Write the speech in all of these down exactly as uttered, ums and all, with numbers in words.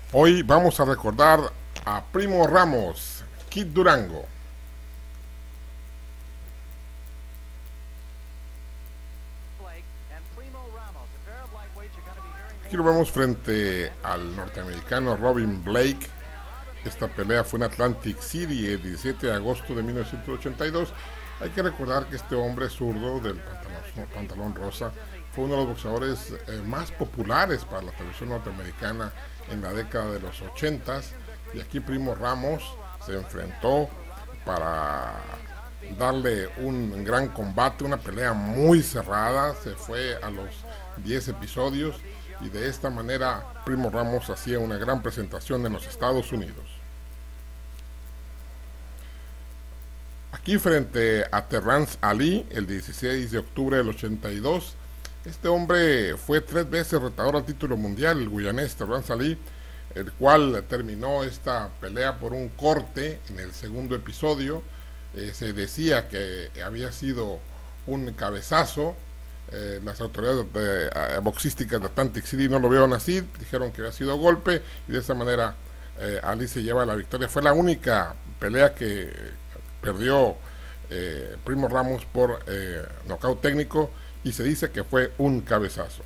Hoy vamos a recordar a Primo Ramos, Kid Durango. Aquí lo vemos frente al norteamericano Robin Blake. Esta pelea fue en Atlantic City el diecisiete de agosto de mil novecientos ochenta y dos. Hay que recordar que este hombre zurdo del pantalón, pantalón rosa fue uno de los boxeadores eh, más populares para la televisión norteamericana en la década de los ochentas. Y aquí Primo Ramos se enfrentó para darle un gran combate, una pelea muy cerrada. Se fue a los diez episodios y de esta manera Primo Ramos hacía una gran presentación en los Estados Unidos. Aquí frente a Terrence Ali, el dieciséis de octubre del ochenta y dos, este hombre fue tres veces retador al título mundial, el guyanés Terrence Ali, el cual terminó esta pelea por un corte en el segundo episodio. Eh, se decía que había sido un cabezazo. Eh, las autoridades de, eh, boxísticas de Atlantic City no lo vieron así, dijeron que había sido golpe y de esa manera eh, Ali se lleva la victoria. Fue la única pelea que perdió eh, Primo Ramos por eh, nocaut técnico y se dice que fue un cabezazo.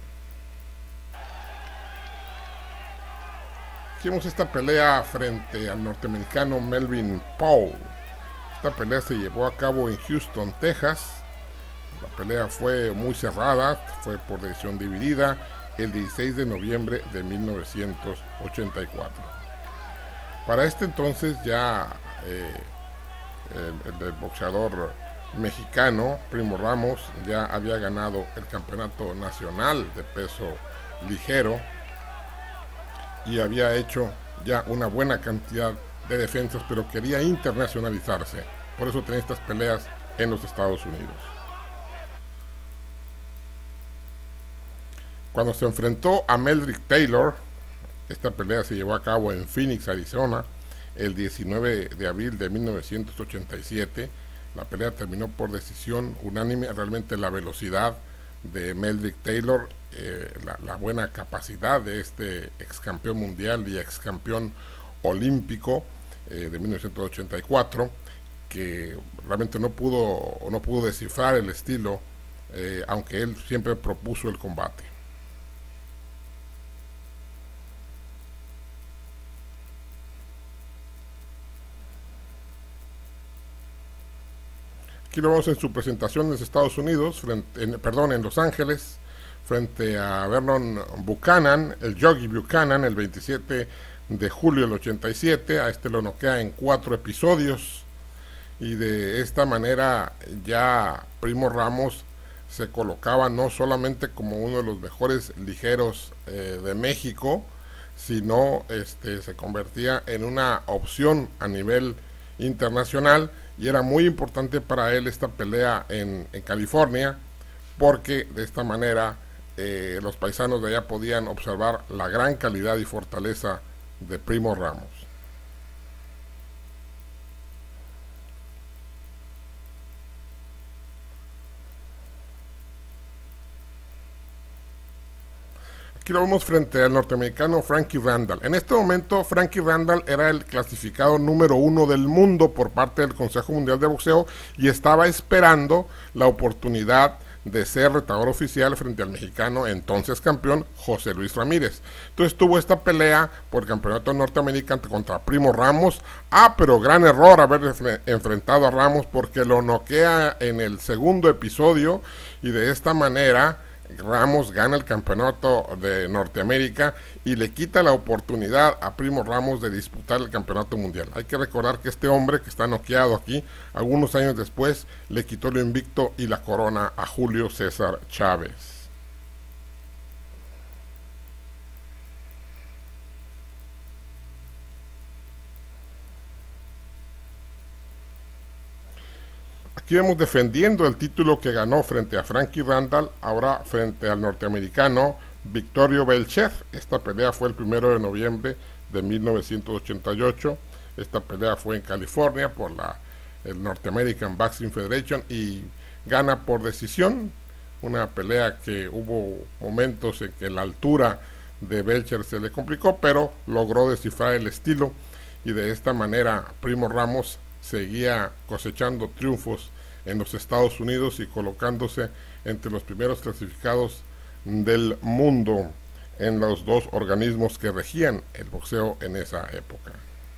Hicimos esta pelea frente al norteamericano Melvin Paul. Esta pelea se llevó a cabo en Houston, Texas. La pelea fue muy cerrada, fue por decisión dividida el dieciséis de noviembre de mil novecientos ochenta y cuatro. Para este entonces ya eh, el, el, el boxeador mexicano Primo Ramos ya había ganado el campeonato nacional de peso ligero y había hecho ya una buena cantidad de defensas, pero quería internacionalizarse. Por eso tenía estas peleas en los Estados Unidos. Cuando se enfrentó a Meldrick Taylor, esta pelea se llevó a cabo en Phoenix, Arizona, el diecinueve de abril de mil novecientos ochenta y siete. La pelea terminó por decisión unánime. Realmente la velocidad de Meldrick Taylor, eh, la, la buena capacidad de este ex campeón mundial y ex campeón olímpico eh, de mil novecientos ochenta y cuatro, que realmente no pudo, no pudo descifrar el estilo, eh, aunque él siempre propuso el combate. Aquí lo vemos en su presentación en los Estados Unidos, frente, en, perdón, en Los Ángeles, frente a Vernon Buchanan, el Yogi Buchanan, el veintisiete de julio del ochenta y siete. A este lo noquea en cuatro episodios y de esta manera ya Primo Ramos se colocaba no solamente como uno de los mejores ligeros eh, de México, sino este, se convertía en una opción a nivel internacional. Y era muy importante para él esta pelea en, en California, porque de esta manera eh, los paisanos de allá podían observar la gran calidad y fortaleza de Primo Ramos. Aquí lo vemos frente al norteamericano Frankie Randall. En este momento Frankie Randall era el clasificado número uno del mundo por parte del Consejo Mundial de Boxeo y estaba esperando la oportunidad de ser retador oficial frente al mexicano entonces campeón José Luis Ramírez. Entonces tuvo esta pelea por el campeonato norteamericano contra Primo Ramos. Ah, pero gran error haber enfrentado a Ramos porque lo noquea en el segundo episodio y de esta manera Ramos gana el campeonato de Norteamérica y le quita la oportunidad a Primo Ramos de disputar el campeonato mundial. Hay que recordar que este hombre que está noqueado aquí, algunos años después, le quitó el invicto y la corona a Julio César Chávez. Aquí vemos defendiendo el título que ganó frente a Frankie Randall, ahora frente al norteamericano Victorio Belcher. Esta pelea fue el primero de noviembre de mil novecientos ochenta y ocho. Esta pelea fue en California por la el North American Boxing Federation y gana por decisión. Una pelea que hubo momentos en que la altura de Belcher se le complicó, pero logró descifrar el estilo y de esta manera Primo Ramos seguía cosechando triunfos en los Estados Unidos y colocándose entre los primeros clasificados del mundo en los dos organismos que regían el boxeo en esa época.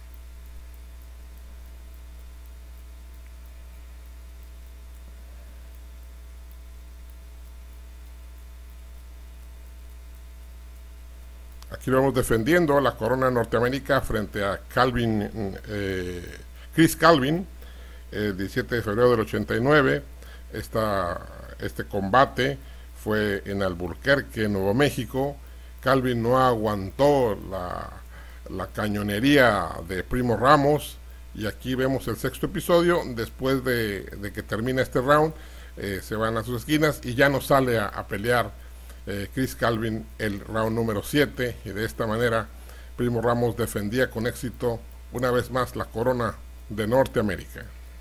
Aquí vamos defendiendo la corona norteamericana frente a Calvin, eh, Chris Calvin, el diecisiete de febrero del ochenta y nueve. Esta, este combate fue en Albuquerque, Nuevo México. Calvin no aguantó la, la cañonería de Primo Ramos y aquí vemos el sexto episodio. Después de, de que termina este round, eh, se van a sus esquinas y ya no sale a, a pelear eh, Chris Calvin el round número siete, y de esta manera Primo Ramos defendía con éxito una vez más la corona de Norteamérica.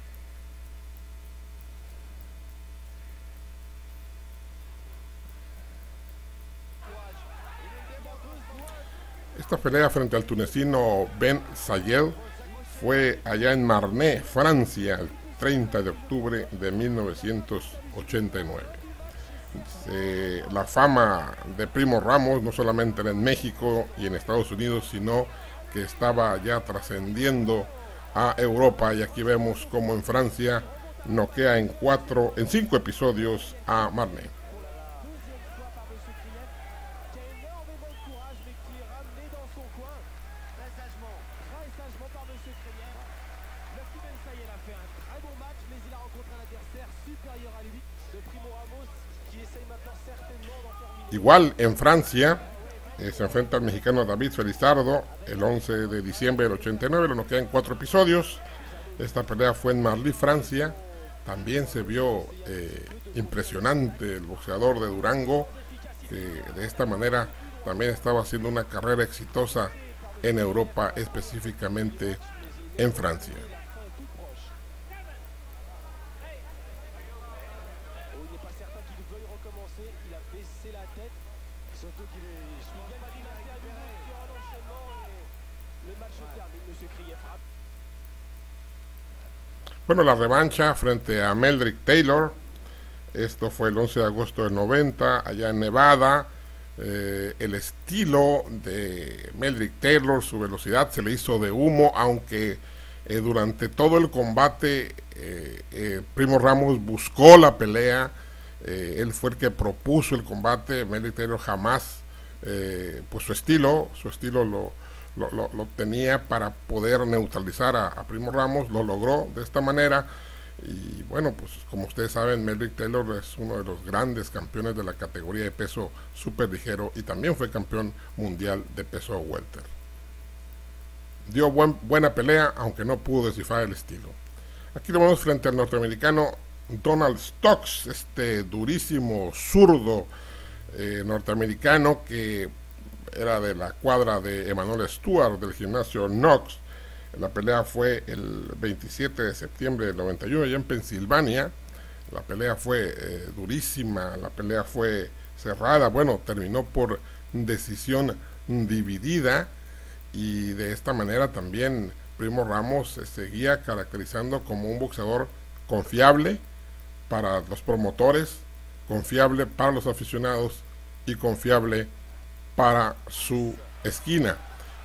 Esta pelea frente al tunecino Ben Sayed fue allá en Marne, Francia, el treinta de octubre de mil novecientos ochenta y nueve. Eh, la fama de Primo Ramos no solamente era en México y en Estados Unidos, sino que estaba ya trascendiendo a Europa, y aquí vemos como en Francia noquea en cuatro, en cinco episodios a Marne. Igual en Francia eh, se enfrenta al mexicano David Felizardo el once de diciembre del ochenta y nueve, lo noquea en cuatro episodios. Esta pelea fue en Marly, Francia. También se vio eh, impresionante el boxeador de Durango, que de esta manera también estaba haciendo una carrera exitosa en Europa, específicamente en Francia. Bueno, la revancha frente a Meldrick Taylor, esto fue el once de agosto del noventa, allá en Nevada. Eh, el estilo de Meldrick Taylor, su velocidad se le hizo de humo, aunque eh, durante todo el combate eh, eh, Primo Ramos buscó la pelea, eh, él fue el que propuso el combate. Meldrick Taylor jamás, eh, pues su estilo, su estilo lo... Lo, lo, lo tenía para poder neutralizar a, a Primo Ramos, lo logró de esta manera. Y bueno, pues como ustedes saben, Meldrick Taylor es uno de los grandes campeones de la categoría de peso super ligero y también fue campeón mundial de peso welter. Dio buen, buena pelea, aunque no pudo descifrar el estilo. Aquí lo vemos frente al norteamericano Donald Stokes, este durísimo zurdo eh, norteamericano que era de la cuadra de Emmanuel Stewart del gimnasio Knox. La pelea fue el veintisiete de septiembre del noventa y uno allá en Pensilvania. La pelea fue eh, durísima, la pelea fue cerrada, bueno, terminó por decisión dividida, y de esta manera también Primo Ramos se seguía caracterizando como un boxeador confiable para los promotores, confiable para los aficionados y confiable para su esquina.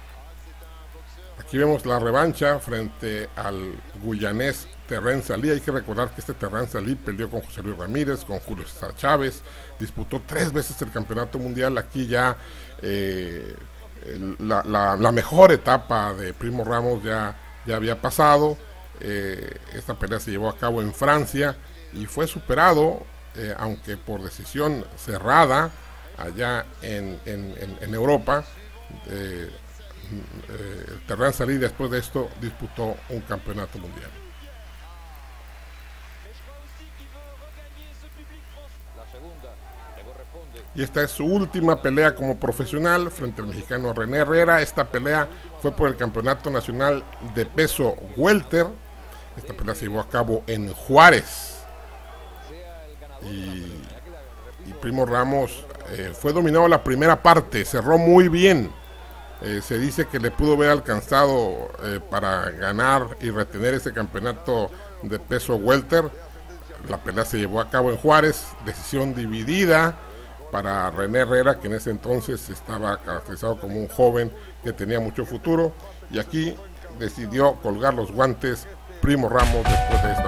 Aquí vemos la revancha frente al guyanés Terrence Ali. Hay que recordar que este Terrence Ali peleó con José Luis Ramírez, con Julio César Chávez, disputó tres veces el campeonato mundial. Aquí ya eh, la, la, la mejor etapa de Primo Ramos ya, ya había pasado. Eh, esta pelea se llevó a cabo en Francia y fue superado, eh, aunque por decisión cerrada, allá en, en, en, en Europa. eh, eh, Terrence Ali después de esto disputó un campeonato mundial. Y esta es su última pelea como profesional frente al mexicano René Herrera. Esta pelea fue por el campeonato nacional de peso welter. Esta pelea se llevó a cabo en Juárez y, y Primo Ramos eh, fue dominado la primera parte, cerró muy bien. Eh, se dice que le pudo haber alcanzado eh, para ganar y retener ese campeonato de peso welter. La pelea se llevó a cabo en Juárez, decisión dividida para René Herrera, que en ese entonces estaba caracterizado como un joven que tenía mucho futuro, y aquí decidió colgar los guantes Primo Ramos después de